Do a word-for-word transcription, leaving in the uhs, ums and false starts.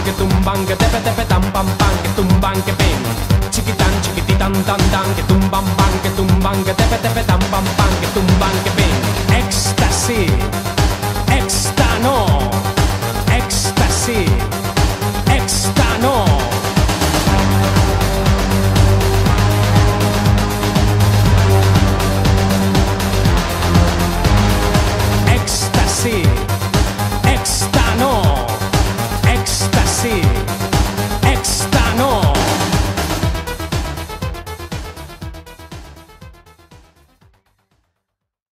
que tumban, que tepe tepe tam pam pam, que tumban, que pim. Chiquitán, chiquititan tan tan, que tumban, pan, que tumban, que tepe tepe tam